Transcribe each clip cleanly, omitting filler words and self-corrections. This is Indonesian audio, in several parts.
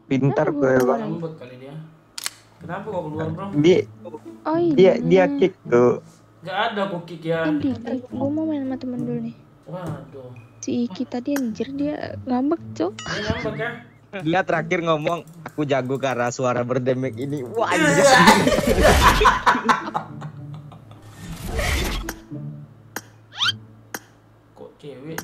Pintar gue bang. Ngambek kali dia. Kenapa kok keluar bro? Oh iya. Dia kick tuh. Gak ada kok kick ya. Gue mau main sama temen dulu nih. Waduh. Si Iki tadi anjir dia ngambek cok. Dia ngambek ya? Dia terakhir ngomong aku jago karena suara berdemek ini. Wah anjir. Kok cewek?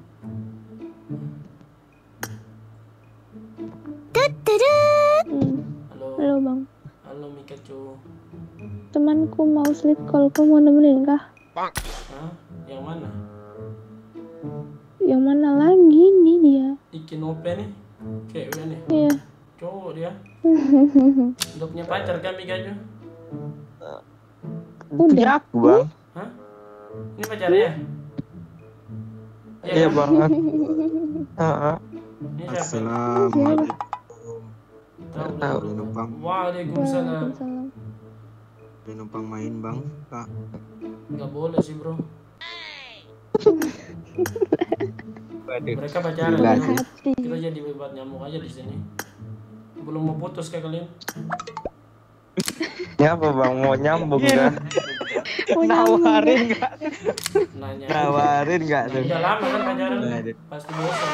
Halo. Halo bang. Halo Mikachu. Temanku mau sleep call, kau mau nemenin kah? Hah? Yang mana? Yang mana lagi nih dia? Ikinope nih? Cewek nih? Iya. Cowok dia? Udah punya pacar kan Mikachu? Udah. Aku bang. Hah? Ini pacarnya? Iya bang. Ini siapa? Assalamualaikum. Tahu. Boleh numpang, Waalaikumsalam. boleh numpang main bang, kak. Gak boleh sih bro. Waduh. Mereka pacaran. Gila ya. sih. Hati. Kita jadi bebat nyamuk aja di sini. Belum mau putus kayak kalian. Ya apa bang mau nyambung kan? Mau nyambung. Nawarin nggak? Nanya. Nawarin nggak tuh? Udah lama kan pacaran. Waduh. Pasti bosan.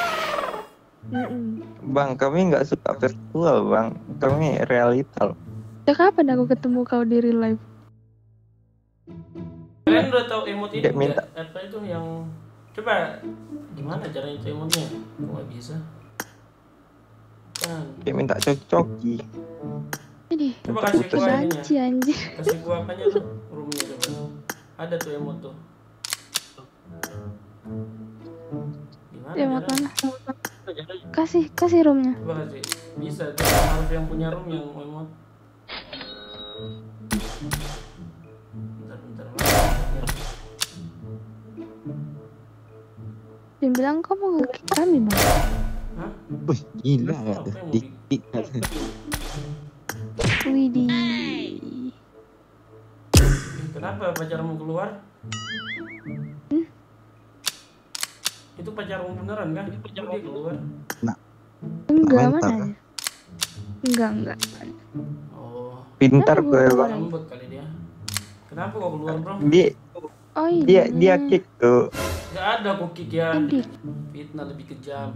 Bang kami nggak suka virtual bang. Kami realita loh. Sejak kapan aku ketemu kau di real life? Kalian udah tahu emot ini Dia minta. nggak? Apa itu yang coba gimana caranya itu emotnya? Kok nggak bisa? Kan. Dia minta cocok-coki. Ini Coba kasih gua ininya. banci anjir. Kasih gua apanya tuh? Roomnya coba. Ada tuh emot tuh. Gimana? Emot caranya? mana? Kasih roomnya. Coba kasih. Bisa tuh harus yang punya room yang emot. Bentar. Dia bilang kau mau nge-kick kami bang. Hah? Wih, gila nggak tuh? Apa yang mau Dikit. Widih. Kenapa pacarmu keluar? Itu pacarmu beneran kan? Itu pacar dia keluar. Enggak Mental, mana? kan? Enggak. Oh, Pintar gue bang. ngambek kali dia. Kenapa kok keluar bro? Oh iya. Dia kick tuh. Gak ada kok kick ya. Tadi Fitnah lebih kejam.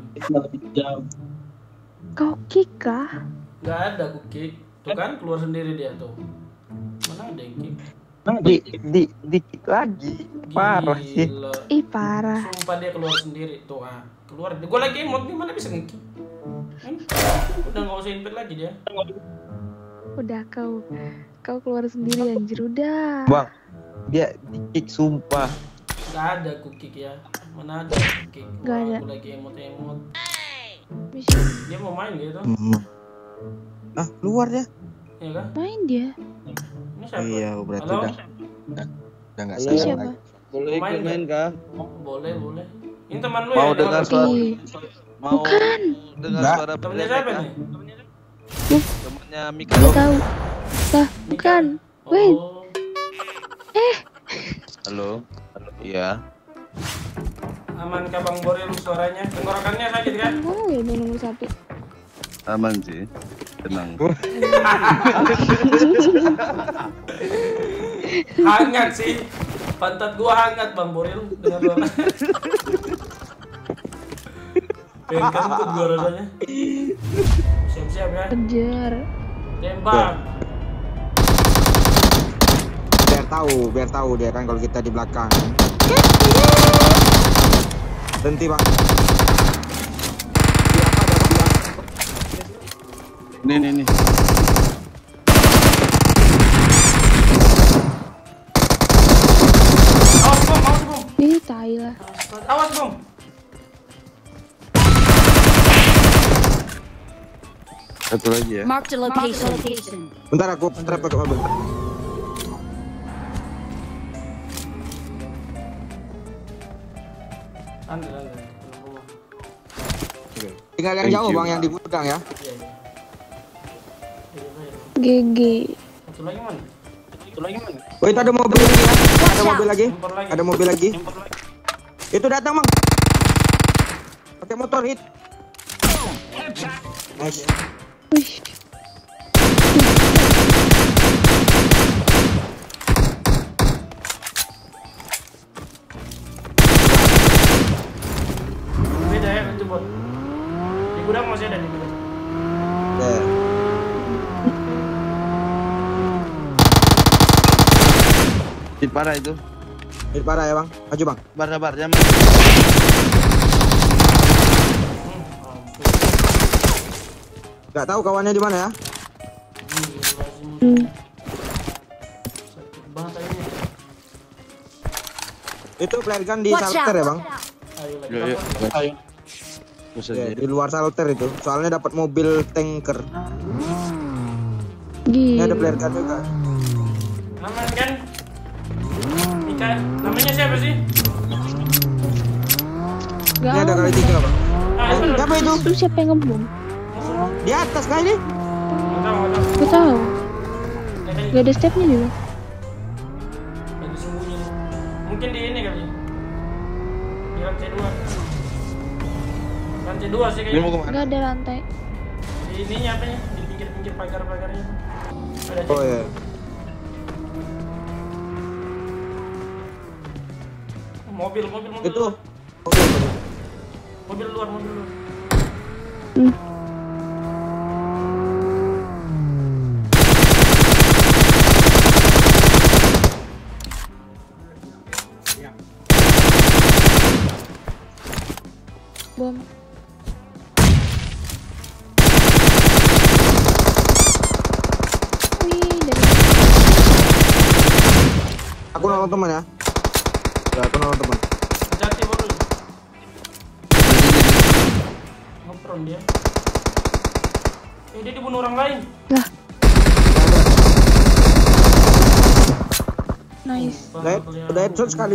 kau kick kah? Gak ada kok kick. Tuh kan keluar sendiri dia tuh. Mana ada yang kick? Di kick lagi. Parah sih. Gila. Ih parah. Sumpah dia keluar sendiri tuh keluar. Gue lagi emot nih mana bisa nge-kick? Kan? Udah nggak usah invite lagi dia. Udah kau keluar sendiri anjir udah. Bang. Dia di kick sumpah. Gak ada kok kick ya. Mana ada kok kick? Gak ada. Gue lagi emot. Bisa Dia mau main gitu. Ah, keluar ya? Iya kan? main dia. Ini siapa? Iya, berarti Halo? udah nggak Ini sayang siapa? lagi. Boleh Main ikut main kah? Boleh. Ini teman lu Mau ya? dengar Halo? suara? Ih, Mau Bukan. dengar Enggak. suara Temennya berdemek siapa kah? nih? Temennya Mika. Gak tahu. Lah, bukan. Wait. Oh, Halo. Iya. aman kah Bang Boril suaranya? Tenggorokannya sakit kan? Oh ya nomor 1. Aman sih. Tenang. Hangat sih. Pantat gua hangat Bang Boril dengar suara. Pengen kentut gua rasanya. Siap-siap ya. Kejar. Tembak. Biar tahu dia kan kalau kita di belakang. Berhenti bang. Nih. Awas Bom. Ih, tai lah. Awas Bom. Satu lagi ya. Marked a location. Bentar aku trap pakai mobil. Santai. Tinggal yang Thank jauh you. bang, yang di gudang ya. Iya. GG. Satu lagi mana? Oh itu ada mobil lagi ya. Ada mobil lagi. Impor lagi. Ada mobil lagi. Itu datang bang. Pakai motor hit. Nice. Wih. Beda ya itu bot. Di gudang masih ada di gudang. Ya. Hit parah itu. Hit parah ya bang. Maju bang. Sabar, jangan maju. Gak tahu kawannya di mana ya. Sakit banget ini. Itu flare gun di Watch shelter ya out. bang. Ayo lagi. Yuk, Ayo. Terus Ya, aja. di luar shelter itu. Soalnya dapat mobil tanker. Gih. Ini ada flare gun juga. Aman kan? Ika, namanya siapa sih? Gak Ini ada kali 3 bang. Ah, itu Siapa itu? Itu siapa yang ngebom? Di atas kah ini? Nggak tahu. Gak tahu. Kayaknya Gak ada stepnya dulu. lagi sembunyi. Mungkin di ini kali. Di lantai 2. Lantai 2 sih Ini mau kayaknya. kemana? Gak ada lantai. Di ininya apa ya? Di pinggir-pinggir pagar-pagarnya. Ada Oh ya. mobil. Itu. Mobil luar. Bom. Wih, dari Aku nolong teman ya. Ya, aku nolong teman. Hati-hati baru. Ngepron dia. Dia dibunuh orang lain. lah. Nice. Udah headshot sekali.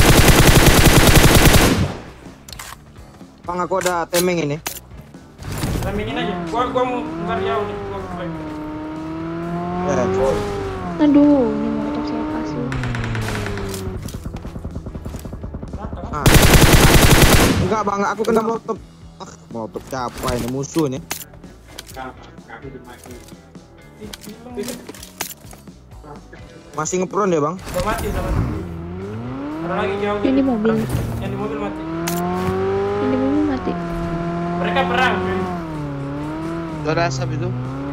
Bang, aku ada temeng ini. Ramingin aja. Gua mau ntar jauh nih. Gua flank. Ya. Aduh, ini molotov saya kasih. Rata kan? Ah. Enggak bang, aku kena molotov. Ah, molotov siapa ini musuh nih? Masih ngepron ya bang? Udah mati. Ada lagi jauh. Yang di mobil. Yang di mobil mati. Yang di mobil mati. Mereka perang. Gak ada asap itu.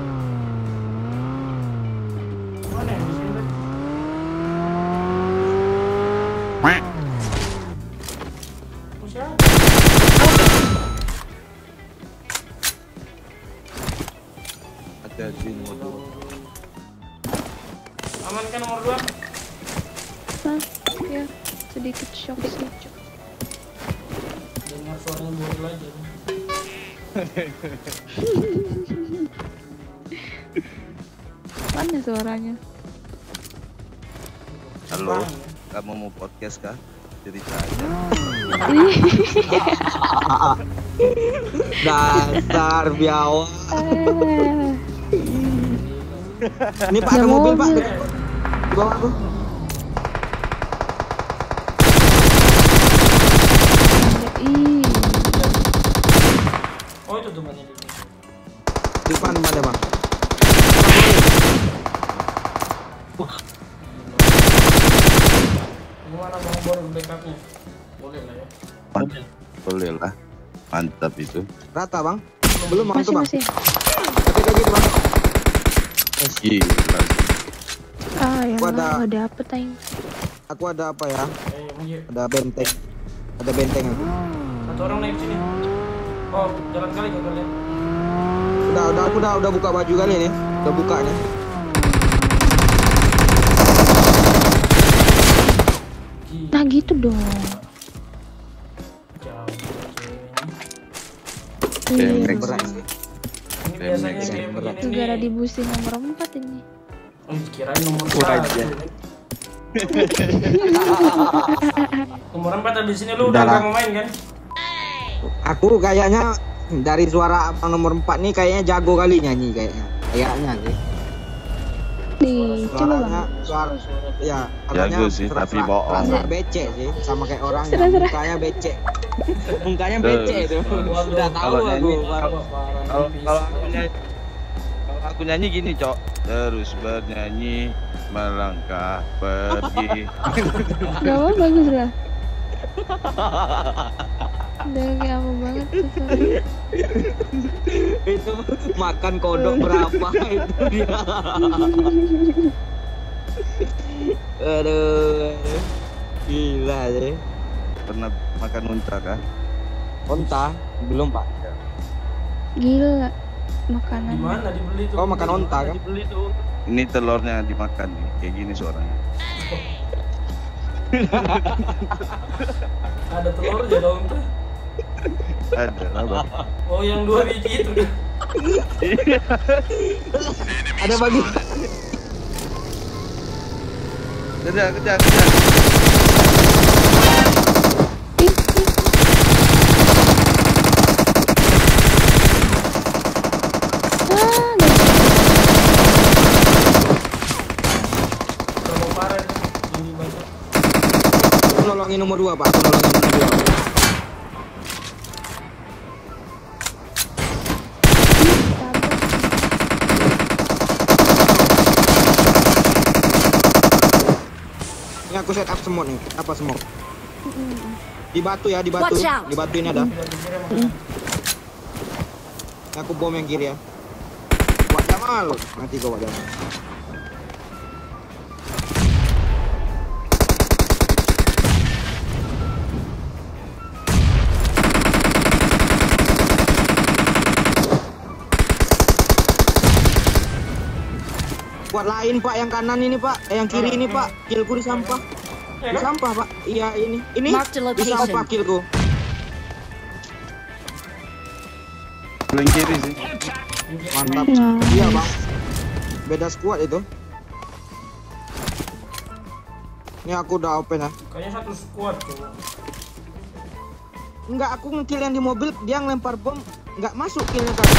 Mana yang di sini tadi? Oh, siapa? Hati-hati motor. Aman kan nomor 2? Hah? Ya, sedikit shock sih. Dengar suaranya bocil aja. Mana suaranya? Halo, kamu mau podcast kah? Cerita aja. Dasar biawa. Ah, Ini pak ada ada mobil pak. mobil. Di bawah aku. ih. Oh itu temannya dia. Di depan ada bang. Gimana bang baru backupnya? Boleh lah ya. Boleh lah. Mantap itu. Rata bang. Belum bang itu Masih bang. masih. Tapi kayak gitu bang. Gila. Ah, yang Gua ada- ada apa tayang? Aku ada apa ya? Iya. Ada benteng. Ada benteng aku. Satu orang naik sini. Oh jalan kali gak kalian? Aku udah buka baju kali nih. Udah buka nih. Nah gitu dong. Jauh. Iya. Tembak. Berat sih. Ini biasanya kayak berat. begini Negara nih. di busi nomor 4 ini. Oh, kirain nomor Kurang 1. aja. Nomor 4 habis ini lu udah Udah lah. gak mau main kan? Aku kayaknya dari suara abang nomor 4 nih kayaknya jago kali nyanyi kayaknya. Kayaknya sih. Di coba bang. Suara ya, Jago sih, tapi bohong. Rasa becek sih, sama kayak orang yang Serah-serah. mukanya becek. Mukanya becek itu. Udah tahu Kalau aku. nyanyi, kalau aku nyanyi gini, Cok. Terus bernyanyi melangkah pergi. Gak apa bagus lah. Udah kayak apa banget tuh suaranya. Itu makan kodok berapa itu dia. Aduh. Gila sih. Pernah makan unta kah? Onta belum, Pak. Gila makanan. Gimana dibeli tuh? Oh, makan onta kan? Dibeli tuh. Ini telurnya dimakan nih, kayak gini suaranya. Ada telurnya dong tuh. Ada apa? Oh, yang 2 biji itu. Ada bagi. Kejar. Ih, Kalau parah itu. Ini banyak. Aku nolongin nomor 2, Pak. Aku nolongin nomor 2. Ini aku set up smoke nih. Apa smoke? Di batu ya, di batu. Watch out. Di batu ini ada. Biar dikira makan. Ini aku bom yang kiri ya. Wak Jamal. Mati kau Wak Jamal. Buat lain Pak, yang kanan ini Pak, yang kiri ini Pak, killku di sampah. Ya Di kan? sampah Pak, iya ini Marked a di sampah location. killku. Paling kiri sih. Mantap. Nah. Iya Bang. Beda squad itu. Ini aku udah open ya. Kayaknya satu squad tuh. Enggak, aku ngekill yang di mobil, dia ngelempar bom, enggak masuk killnya kan.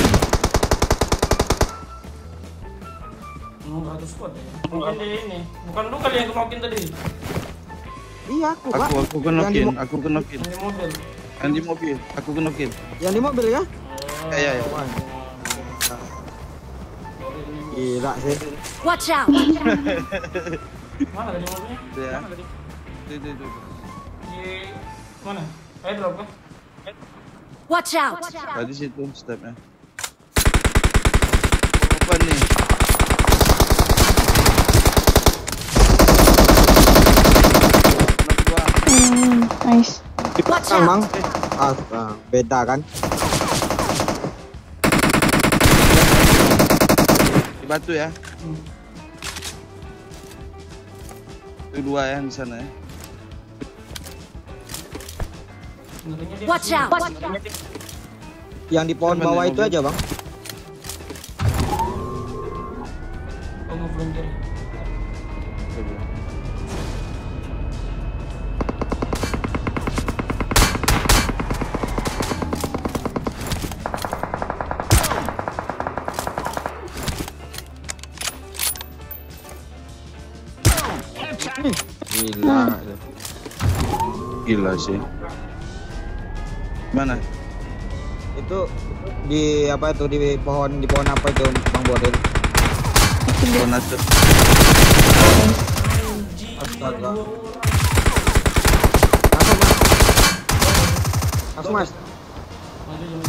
Satu squad ya. Mungkin dia ini. Bukan lu kali yang kenokin tadi. Iya aku Pak. Aku kenokin. Yang di mobil. Yang di mobil, aku kenokin. Yang di mobil ya? Iya. Gila sih. Watch out! Mana tadi mobilnya? Ya. Mana tadi? Itu. Di mana? Airdrop kah? Watch out! Tadi situ stepnya. Apa nih? Nice. Di Watch belakang Bang. out! Beda kan? Di batu ya. Itu 2 ya di sana ya. Sebenarnya dia Watch kesini. out! Yang di pohon Mana bawah yang itu mobil? aja Bang. Oh, gue belum kiri. Coba. Gila. Gila sih. Mana? Itu di apa itu di pohon apa itu Bang Bodil? Bonus. Astaga. Langsung Mas. Maju, jom.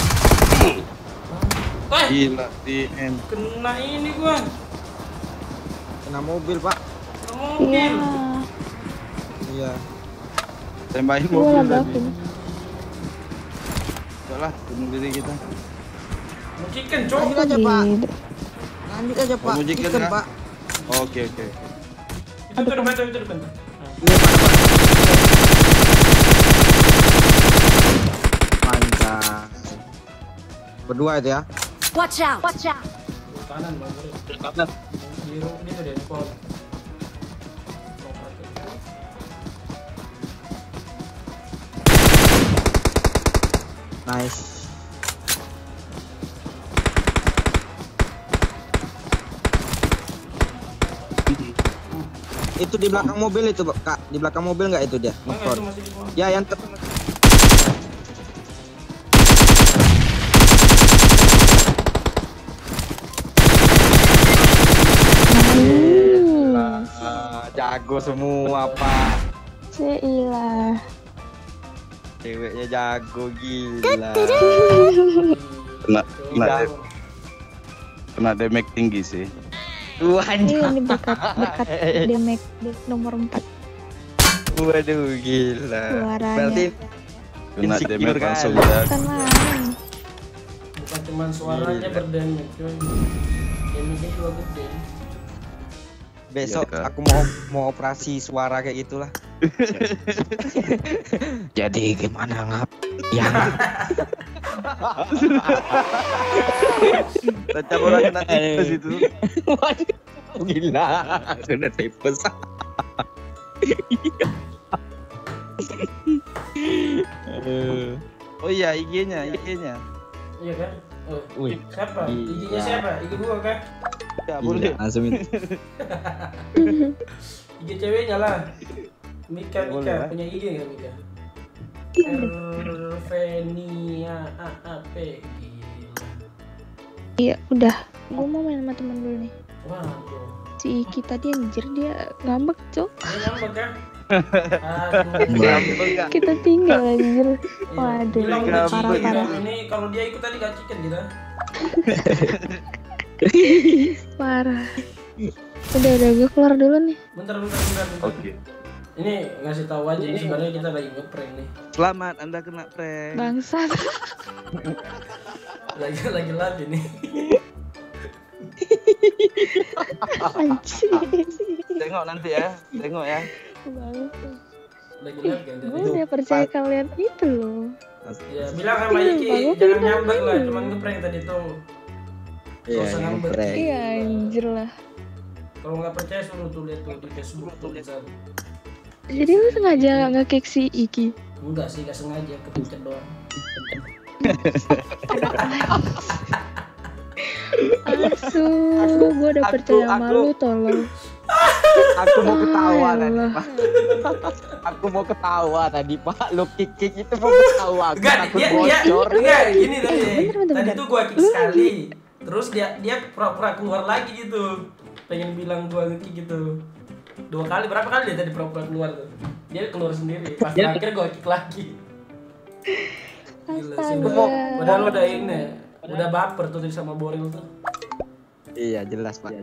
Eh, Gila di end. kena ini gua. Kena mobil Pak. Kena Iya. mobil. Iya. Tembakin Gue mobil lah tadi. Gavin. Udahlah, bunuh diri kita. Mau chicken, cok. Lanjut aja Pak. Gitu. Lanjut aja Pak. Mau chicken, Chicken, kah? Pak. Oke. Itu depan. Iya Pak. Mantap. Berdua itu ya. Watch out! Watch out! Kanan, Bang. Kanan. Biru ini tuh deh, pohon. Nice. Itu di belakang mobil itu, Kak. Di belakang mobil nggak itu dia? Enggak, Ngepot. itu masih di bawah. Ya, yang Jago semua Pak. Ceilah. Ceweknya jago gila. Kena damage tinggi sih. Iya, ini berkat damage nomor 4 Waduh gila. suaranya. Berarti Kena insecure damage kan? langsung ya. Kan main. Bukan cuma suaranya berdamage, cuy. Damage-nya juga gede. Besok Iya, Kak. aku mau operasi suara kayak gitulah. Jadi gimana ngap? Yang Tancap orang kena tipes itu. waduh gila. Kena tipes. Oh iya, IG-nya. Iya kan? Oh, Wih. siapa? Iya. IG-nya siapa? IG gua kan? Ya, Boleh. Langsung itu. IG ceweknya lah. Mika Boleh, lah. punya IG nggak Mika? Ervenia AAP. Gila. Iya, udah. Gue mau main sama temen dulu nih. Waduh. Si Iki tadi anjir dia ngambek, Cok. Dia ngambek kan? Aduh. Ngambek nggak? Kita tinggal anjir. Iya. Waduh, Bilang ngambek. parah-parah. Ini kalau dia ikut tadi gak chicken kita. Parah. Udah gue keluar dulu nih. Bentar. Oke. Ini ngasih tahu aja ini sebenarnya kita lagi nge-prank nih. Selamat Anda kena prank. Bangsat. Lagi live ini. Anjir. Tengok nanti ya. Tengok ya. Bangsat. Lagi live kan Gue tadi. udah percaya kalian itu loh. Ya bilang sama Iya, Iki bagus, jangan bagus. nyambek lah, cuma nge-prank tadi tuh. Iya, Gak usah ngambek. ngeprank. Iya anjir lah. Kalau nggak percaya suruh tuh lihat tuh di Facebook tulisan. Jadi lu sengaja nge-kick si Iki? Enggak sih, gak sengaja kepencet doang. Asu, gue udah percaya sama lu tolong. Aku mau ketawa tadi Allah. Pak. Aku mau ketawa tadi Pak. Lo kick itu mau ketawa. Aku Enggak, takut dia bocor. enggak gini tadi. Bentar. Tadi tuh gua kick sekali. Terus dia pura-pura keluar lagi gitu. Pengen bilang gua nge-kick gitu. 2 kali, berapa kali dia tadi pura-pura keluar tuh. Dia keluar sendiri. Pas terakhir gua kick lagi. Gila sih. Astaga. Padahal udah ini. Udah baper tuh sama Boril tuh. Iya jelas Pak.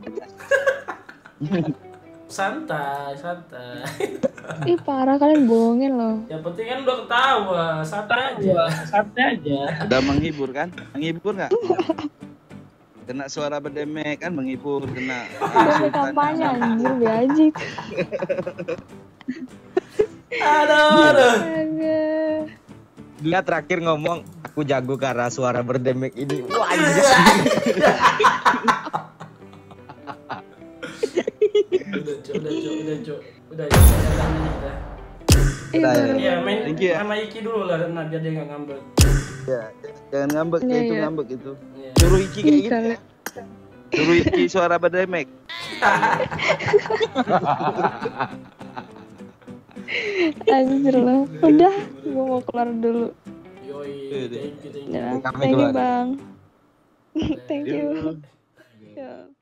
Santai. Ih parah kalian bohongin loh. Yang penting kan udah ketawa, santai aja. Udah menghibur kan? Menghibur nggak? Kena suara berdemek kan menghibur, kena. Udah kampanye anjir be aja. Aduh. Astaga. Dia terakhir ngomong aku jago karena suara berdemek ini. Wah anjir. Udah. Ih, Udah, baru- Iya, main Thank you ya. sama Iki dulu lah, karena biar dia nggak ngambek. Ya, jangan ngambek Iya, kayak itu iya. ngambek itu. Iya. Suruh Iki kayak Ih, gitu. kalian. Suruh Iki suara berdemek. Anjir loh. Udah, gue mau keluar dulu. Yoi, thank you. Ya, Kami thank you keluar. bang. Thank you. Ya.